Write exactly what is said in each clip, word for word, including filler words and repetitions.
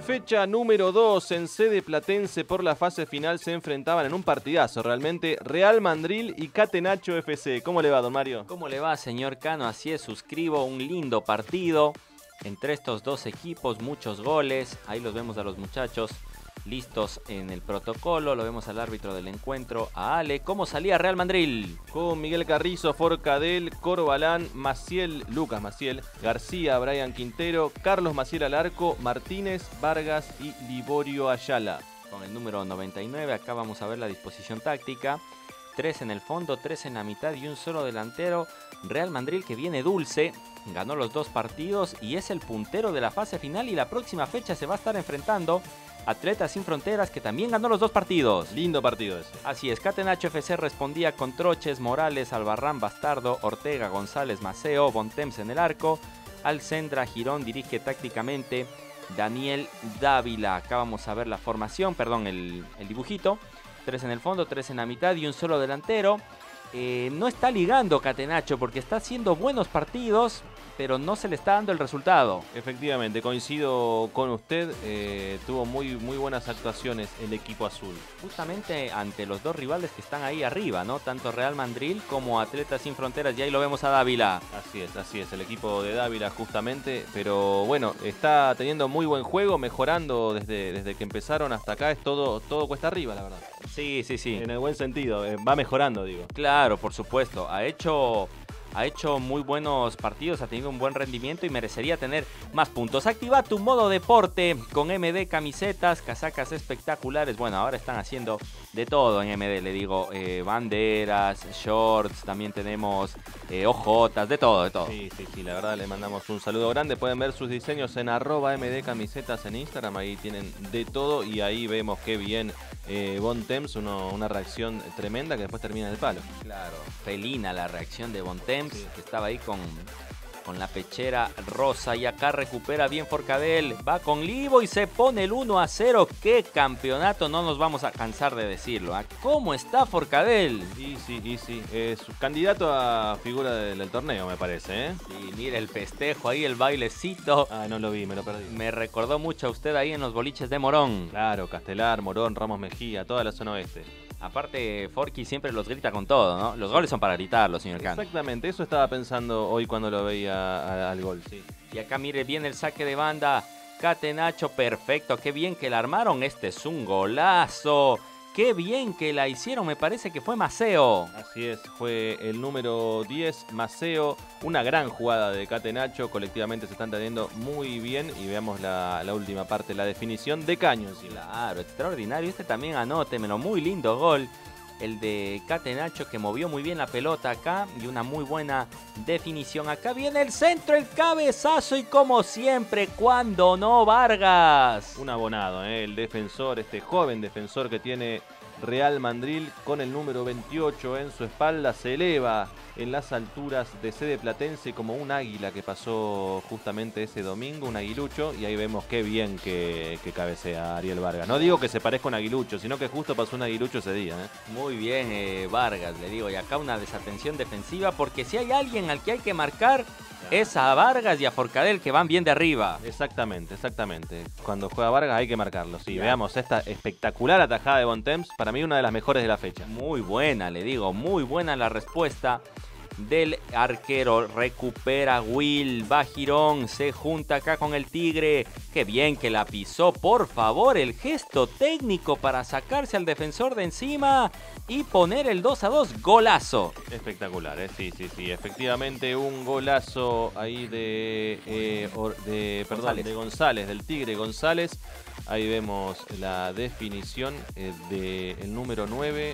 fecha número dos en sede platense por la fase final se enfrentaban en un partidazo realmente Real Mandril y Catenaccio F C. ¿Cómo le va, don Mario? ¿Cómo le va, señor Cano? Así es, suscribo, un lindo partido entre estos dos equipos, muchos goles. Ahí los vemos a los muchachos listos en el protocolo, lo vemos al árbitro del encuentro, a Ale. ¿Cómo salía Real Mandril? Con Miguel Carrizo, Forcadell, Corbalán, Maciel, Lucas Maciel, García, Brian Quintero, Carlos Maciel al arco, Martínez, Vargas y Liborio Ayala. Con el número noventa y nueve, acá vamos a ver la disposición táctica. Tres en el fondo, tres en la mitad y un solo delantero. Real Mandril que viene dulce, ganó los dos partidos y es el puntero de la fase final y la próxima fecha se va a estar enfrentando Atletas Sin Fronteras, que también ganó los dos partidos. Lindo partido ese. Así es, Catenaccio F C respondía con Troches, Morales, Albarrán, Bastardo, Ortega, González, Maceo, Bontemps en el arco. Alcendra Girón dirige tácticamente Daniel Dávila. Acá vamos a ver la formación, perdón, el, el dibujito. Tres en el fondo, tres en la mitad y un solo delantero. Eh, no está ligando Catenaccio porque está haciendo buenos partidos, pero no se le está dando el resultado. Efectivamente, coincido con usted, eh, tuvo muy, muy buenas actuaciones el equipo azul. Justamente ante los dos rivales que están ahí arriba, ¿no? Tanto Real Mandril como Atletas Sin Fronteras, y ahí lo vemos a Dávila. Así es, así es, el equipo de Dávila justamente, pero bueno, está teniendo muy buen juego, mejorando desde, desde que empezaron hasta acá, es todo, todo cuesta arriba, la verdad. Sí, sí, sí. En el buen sentido, eh, va mejorando, digo. Claro, por supuesto, ha hecho... Ha hecho muy buenos partidos, ha tenido un buen rendimiento y merecería tener más puntos. Activa tu modo deporte con M D camisetas, casacas espectaculares. Bueno, ahora están haciendo de todo en M D, le digo, eh, banderas, shorts, también tenemos eh, ojotas, de todo, de todo. Sí, sí, sí, la verdad le mandamos un saludo grande. Pueden ver sus diseños en arroba M D camisetas en Instagram, ahí tienen de todo y ahí vemos qué bien eh, Bontemps, uno, una reacción tremenda que después termina en el palo. Claro, felina la reacción de Bontemps. Sí. Que estaba ahí con, con la pechera rosa y acá recupera bien Forcadell, va con Libo y se pone el uno a cero. ¡Qué campeonato! No nos vamos a cansar de decirlo, ¿eh? ¿Cómo está Forcadell? Y sí, y sí, es candidato a figura del, del torneo, me parece, ¿eh? Sí, mire el festejo ahí, el bailecito. Ah, no lo vi, me lo perdí. Me recordó mucho a usted ahí en los boliches de Morón. Claro, Castelar, Morón, Ramos Mejía, toda la zona oeste. Aparte, Forky siempre los grita con todo, ¿no? Los goles son para gritarlo, señor Cano. Exactamente, eso estaba pensando hoy cuando lo veía al gol, sí. Y acá mire bien el saque de banda. Catenaccio, perfecto. Qué bien que la armaron. Este es un golazo. Qué bien que la hicieron. Me parece que fue Maceo. Así es, fue el número diez, Maceo. Una gran jugada de Catenaccio. Colectivamente se están teniendo muy bien. Y veamos la, la última parte, la definición de Caño. Claro, extraordinario. Este también anótemelo. Muy lindo gol. El de Catenaccio que movió muy bien la pelota acá y una muy buena definición. Acá viene el centro, el cabezazo y como siempre, cuando no, Vargas. Un abonado, ¿eh? El defensor, este joven defensor que tiene Real Mandril con el número veintiocho en su espalda, se eleva en las alturas de sede platense como un águila que pasó justamente ese domingo, un aguilucho, y ahí vemos qué bien que, que cabecea Ariel Vargas. No digo que se parezca a un aguilucho, sino que justo pasó un aguilucho ese día, ¿eh? Muy bien, eh, Vargas, le digo, y acá una desatención defensiva, porque si hay alguien al que hay que marcar, es a Vargas y a Forcadell, que van bien de arriba. Exactamente, exactamente. Cuando juega Vargas hay que marcarlo. Sí, ya. Veamos esta espectacular atajada de Bontemps. Para mí una de las mejores de la fecha. Muy buena, le digo. Muy buena la respuesta del arquero. Recupera Will. Va Girón. Se junta acá con el Tigre. Qué bien que la pisó. Por favor, el gesto técnico para sacarse al defensor de encima y poner el dos a dos. Golazo. Espectacular, ¿eh? Sí, sí, sí. Efectivamente, un golazo ahí de, eh, de, perdón, González. de González, del Tigre González. Ahí vemos la definición eh, del número nueve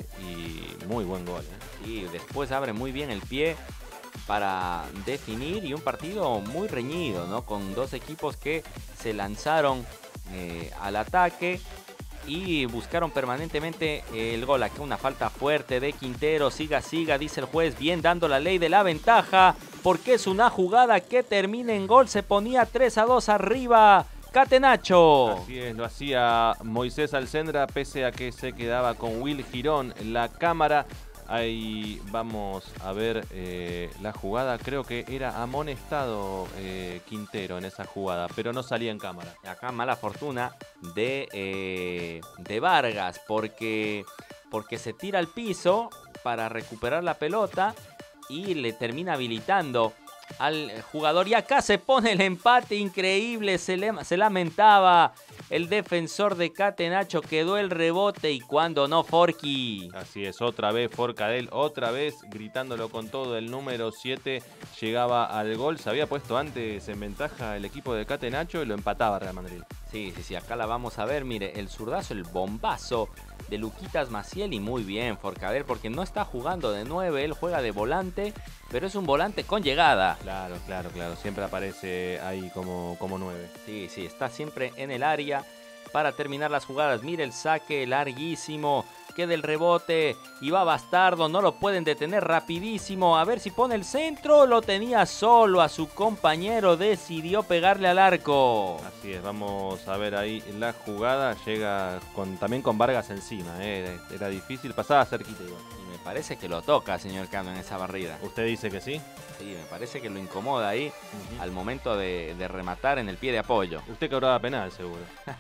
y muy buen gol, ¿eh? Y después abre muy bien el pie para definir y un partido muy reñido, ¿no? Con dos equipos que se lanzaron eh, al ataque y buscaron permanentemente el gol. Aquí una falta fuerte de Quintero. Siga, siga, dice el juez. Bien dando la ley de la ventaja, porque es una jugada que termina en gol. Se ponía tres a dos arriba Catenaccio. Así es, lo hacía Moisés Alcendra, pese a que se quedaba con Will Girón en la cámara. Ahí vamos a ver eh, la jugada. Creo que era amonestado eh, Quintero en esa jugada, pero no salía en cámara. Acá mala fortuna de, eh, de Vargas, porque, porque se tira al piso para recuperar la pelota y le termina habilitando al jugador. Y acá se pone el empate increíble. Se, le, se lamentaba el defensor de Catenacho. Quedó el rebote y cuando no, Forky. Así es, otra vez Forcadell, otra vez gritándolo con todo. El número siete llegaba al gol. Se había puesto antes en ventaja el equipo de Catenacho y lo empataba Real Madrid. Sí, sí, sí, acá la vamos a ver. Mire, el zurdazo, el bombazo de Luquitas Maciel. Y muy bien, Forcadell, porque no está jugando de nueve, él juega de volante, pero es un volante con llegada. Claro, claro, claro, siempre aparece ahí como, como nueve. Sí, sí, está siempre en el área para terminar las jugadas. Mire el saque larguísimo, queda el rebote y va Bastardo, no lo pueden detener, rapidísimo. A ver si pone el centro, lo tenía solo a su compañero, decidió pegarle al arco. Así es, vamos a ver ahí la jugada. Llega con, también con Vargas encima, ¿eh? Era difícil, pasaba cerquita igual. Y me parece que lo toca, señor Cano, en esa barrida. ¿Usted dice que sí? Sí, me parece que lo incomoda ahí uh-huh. al momento de, de rematar en el pie de apoyo. Usted cobraba penal, seguro.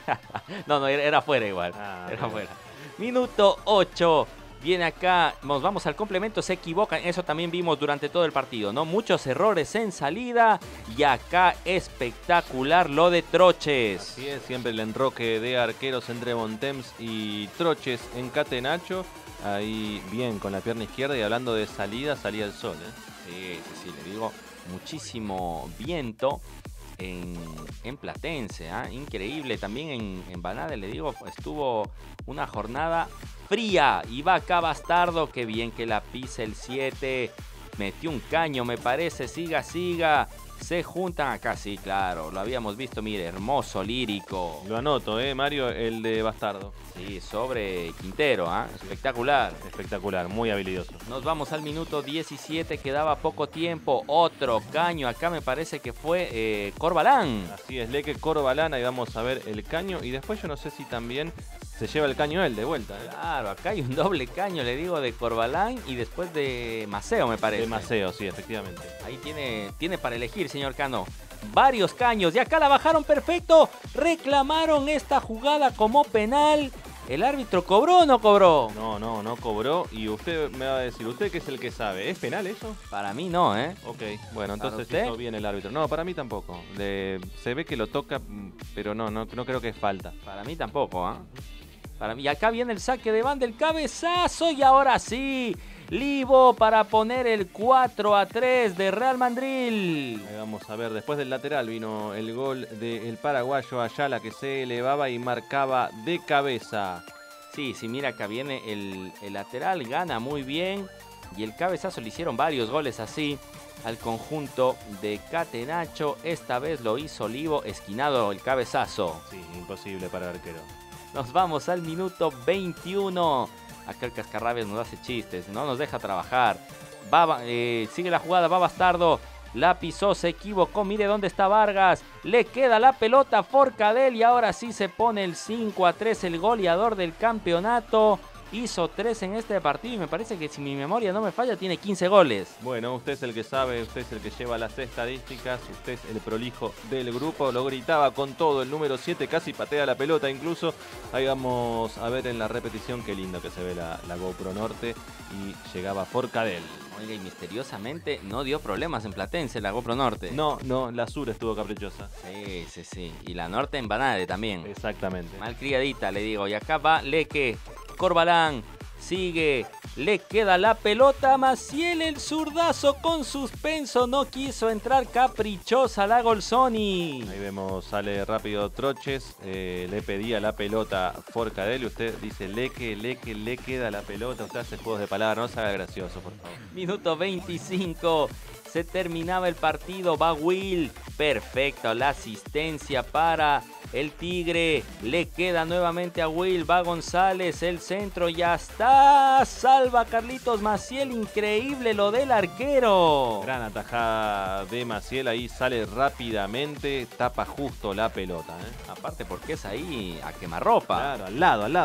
no, no, era, era fuera igual. Ah, era fuera. Minuto ocho. Viene acá, nos vamos al complemento, se equivocan, eso también vimos durante todo el partido, ¿no? Muchos errores en salida y acá espectacular lo de Troches. Así es, siempre el enroque de arqueros entre Bontemps y Troches en Catenacho. Ahí bien con la pierna izquierda y hablando de salida, salía el sol, ¿eh? Sí, sí, sí, le digo, muchísimo viento en, en Platense, ¿eh? Increíble. También en, en Banade, le digo, estuvo una jornada fría. Y va acá Bastardo, qué bien que la pisa el siete. Metió un caño, me parece, siga, siga. Se juntan acá, sí, claro, lo habíamos visto, mire, hermoso, lírico. Lo anoto, ¿eh, Mario? El de Bastardo. Sí, sobre Quintero, ¿eh? Espectacular. Espectacular, muy habilidoso. Nos vamos al minuto diecisiete, quedaba poco tiempo. Otro caño, acá me parece que fue eh, Corbalán. Así es, Leque Corbalán, ahí vamos a ver el caño. Y después yo no sé si también se lleva el caño él de vuelta, ¿eh? Claro, acá hay un doble caño, le digo, de Corbalán y después de Maceo, me parece. De Maceo, sí, efectivamente. Ahí tiene, tiene para elegir, señor Cano. Varios caños y acá la bajaron perfecto. Reclamaron esta jugada como penal. ¿El árbitro cobró o no cobró? No, no, no cobró. Y usted me va a decir, usted que es el que sabe, ¿es penal eso? Para mí no, ¿eh? Ok, bueno, entonces hizo bien el árbitro. No, para mí tampoco. Le, se ve que lo toca, pero no, no, no creo que es falta. Para mí tampoco, ¿eh? Para mí. Y acá viene el saque de banda, el cabezazo y ahora sí. Livo para poner el cuatro a tres de Real Madrid. Ahí vamos a ver, después del lateral vino el gol del paraguayo Ayala que se elevaba y marcaba de cabeza. Sí, sí, mira acá viene el, el lateral, gana muy bien y el cabezazo le hicieron varios goles así al conjunto de Catenacho. Esta vez lo hizo Livo, esquinado el cabezazo. Sí, imposible para el arquero. Nos vamos al minuto veintiuno. Acá el Cascarrabias nos hace chistes, no nos deja trabajar. Va, eh, sigue la jugada, va Bastardo. La pisó, se equivocó. Mire dónde está Vargas. Le queda la pelota a Forcadell y ahora sí se pone el cinco a tres. El goleador del campeonato. Hizo tres en este partido y me parece que si mi memoria no me falla tiene quince goles. Bueno, usted es el que sabe, usted es el que lleva las estadísticas, usted es el prolijo del grupo, lo gritaba con todo, el número siete casi patea la pelota incluso. Ahí vamos a ver en la repetición, qué lindo que se ve la, la GoPro Norte y llegaba Forcadell. Oiga, y misteriosamente no dio problemas en Platense la GoPro Norte. No, no, la Sur estuvo caprichosa. Sí, sí, sí, y la Norte en Banade también. Exactamente. Mal criadita, le digo, y acá va Leque. Corbalán sigue, le queda la pelota a Maciel, el zurdazo con suspenso, no quiso entrar, caprichosa la Golsoni. Ahí vemos, sale rápido Troches, eh, le pedía la pelota Forcadell y usted dice Leque, Leque, le queda la pelota, usted hace juegos de palabras, no se haga gracioso, por favor. Minuto veinticinco, se terminaba el partido, va Will, perfecto, la asistencia para el Tigre, le queda nuevamente a Will, va González, el centro, ya está, salva Carlitos Maciel, increíble lo del arquero. Gran atajada de Maciel, ahí sale rápidamente, tapa justo la pelota, ¿eh? Aparte porque es ahí a quemarropa. Claro, al lado, al lado.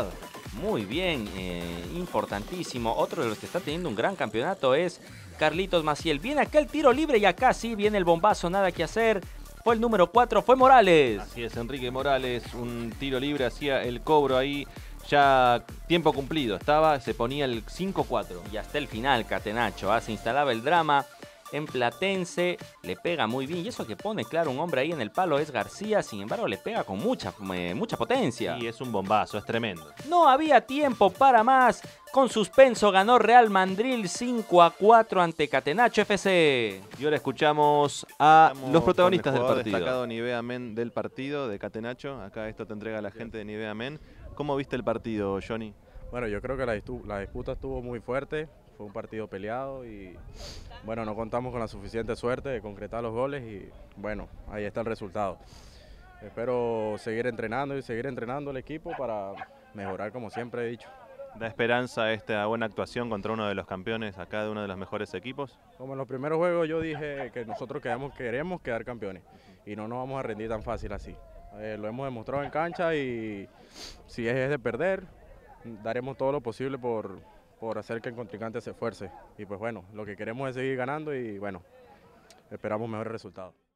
Muy bien, eh, importantísimo. Otro de los que está teniendo un gran campeonato es Carlitos Maciel. Viene acá el tiro libre y acá sí viene el bombazo, nada que hacer. Fue el número cuatro, fue Morales. Así es, Enrique Morales, un tiro libre, hacía el cobro ahí. Ya tiempo cumplido, estaba, se ponía el cinco cuatro. Y hasta el final, Catenacho, ¿ah? Se instalaba el drama en Platense, le pega muy bien. Y eso que pone, claro, un hombre ahí en el palo es García, sin embargo le pega con mucha, eh, mucha potencia. Y es un bombazo, es tremendo. No había tiempo para más. Con suspenso ganó Real Madrid cinco a cuatro ante Catenacho F C. Y ahora escuchamos a Estamos los protagonistas con el del jugador partido. destacado Nivea Men del partido de Catenacho. Acá esto te entrega la gente de Nivea Men. ¿Cómo viste el partido, Johnny? Bueno, yo creo que la, la disputa estuvo muy fuerte, fue un partido peleado y bueno, no contamos con la suficiente suerte de concretar los goles y bueno, ahí está el resultado. Espero seguir entrenando y seguir entrenando el equipo para mejorar, como siempre he dicho. ¿Da esperanza esta buena actuación contra uno de los campeones acá de uno de los mejores equipos? Como en los primeros juegos yo dije que nosotros quedamos, queremos quedar campeones y no nos vamos a rendir tan fácil así. Eh, lo hemos demostrado en cancha y si es de perder, daremos todo lo posible por, por hacer que el contrincante se esfuerce. Y pues bueno, lo que queremos es seguir ganando y bueno, esperamos mejores resultados.